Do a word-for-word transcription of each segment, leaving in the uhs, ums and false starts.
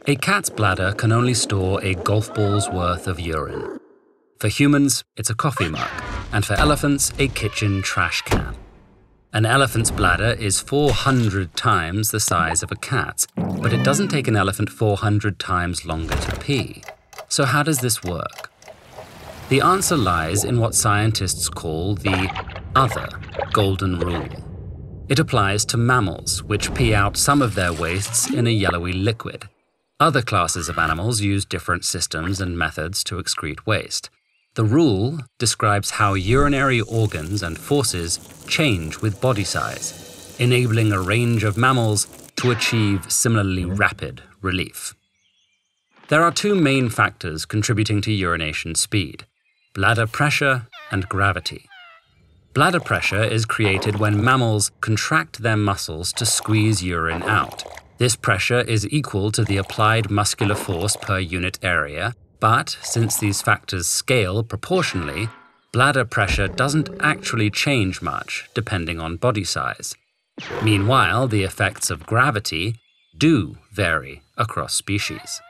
A cat's bladder can only store a golf ball's worth of urine. For humans, it's a coffee mug, and for elephants, a kitchen trash can. An elephant's bladder is four hundred times the size of a cat's, but it doesn't take an elephant four hundred times longer to pee. So how does this work? The answer lies in what scientists call the other golden rule. It applies to mammals, which pee out some of their wastes in a yellowy liquid. Other classes of animals use different systems and methods to excrete waste. The rule describes how urinary organs and forces change with body size, enabling a range of mammals to achieve similarly rapid relief. There are two main factors contributing to urination speed: bladder pressure and gravity. Bladder pressure is created when mammals contract their muscles to squeeze urine out. This pressure is equal to the applied muscular force per unit area, but since these factors scale proportionally, bladder pressure doesn't actually change much depending on body size. Meanwhile, the effects of gravity do vary across species.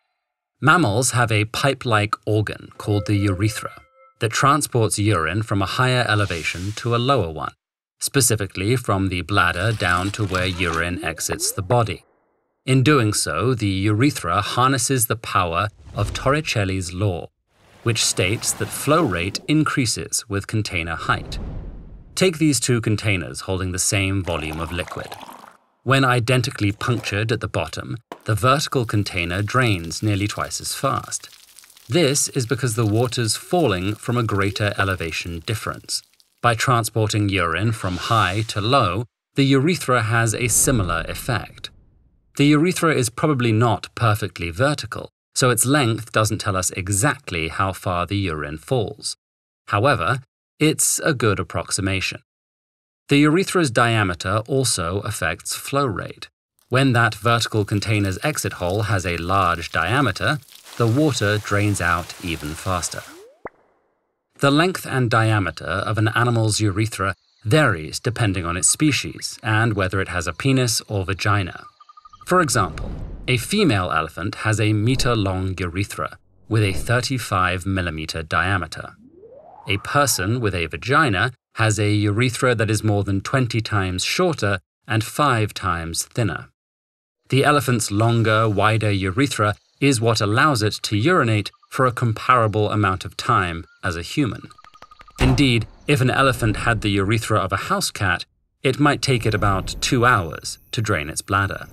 Mammals have a pipe-like organ called the urethra that transports urine from a higher elevation to a lower one, specifically from the bladder down to where urine exits the body. In doing so, the urethra harnesses the power of Torricelli's law, which states that flow rate increases with container height. Take these two containers holding the same volume of liquid. When identically punctured at the bottom, the vertical container drains nearly twice as fast. This is because the water's falling from a greater elevation difference. By transporting urine from high to low, the urethra has a similar effect. The urethra is probably not perfectly vertical, so its length doesn't tell us exactly how far the urine falls. However, it's a good approximation. The urethra's diameter also affects flow rate. When that vertical container's exit hole has a large diameter, the water drains out even faster. The length and diameter of an animal's urethra varies depending on its species and whether it has a penis or vagina. For example, a female elephant has a meter-long urethra with a thirty-five millimeter diameter. A person with a vagina has a urethra that is more than twenty times shorter and five times thinner. The elephant's longer, wider urethra is what allows it to urinate for a comparable amount of time as a human. Indeed, if an elephant had the urethra of a house cat, it might take it about two hours to drain its bladder.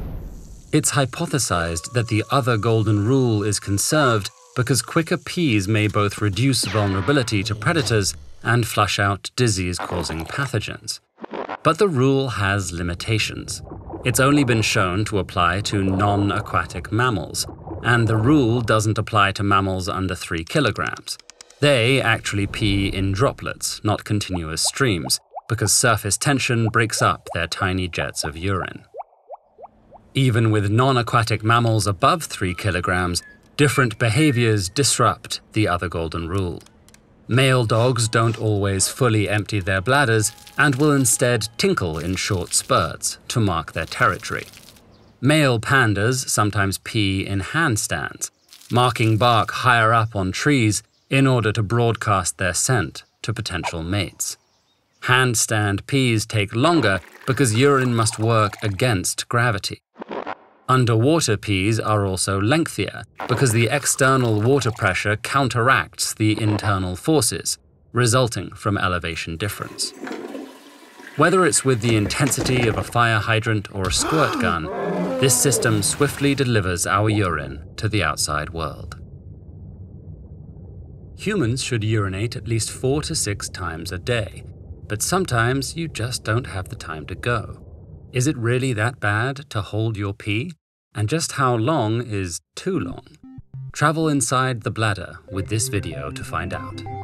It's hypothesized that the other golden rule is conserved because quicker pees may both reduce vulnerability to predators and flush out disease-causing pathogens. But the rule has limitations. It's only been shown to apply to non-aquatic mammals, and the rule doesn't apply to mammals under three kilograms. They actually pee in droplets, not continuous streams, because surface tension breaks up their tiny jets of urine. Even with non-aquatic mammals above three kilograms, different behaviors disrupt the other golden rule. Male dogs don't always fully empty their bladders and will instead tinkle in short spurts to mark their territory. Male pandas sometimes pee in handstands, marking bark higher up on trees in order to broadcast their scent to potential mates. Handstand pees take longer because urine must work against gravity. Underwater pees are also lengthier because the external water pressure counteracts the internal forces, resulting from elevation difference. Whether it's with the intensity of a fire hydrant or a squirt gun, this system swiftly delivers our urine to the outside world. Humans should urinate at least four to six times a day, but sometimes you just don't have the time to go. Is it really that bad to hold your pee? And just how long is too long? Travel inside the bladder with this video to find out.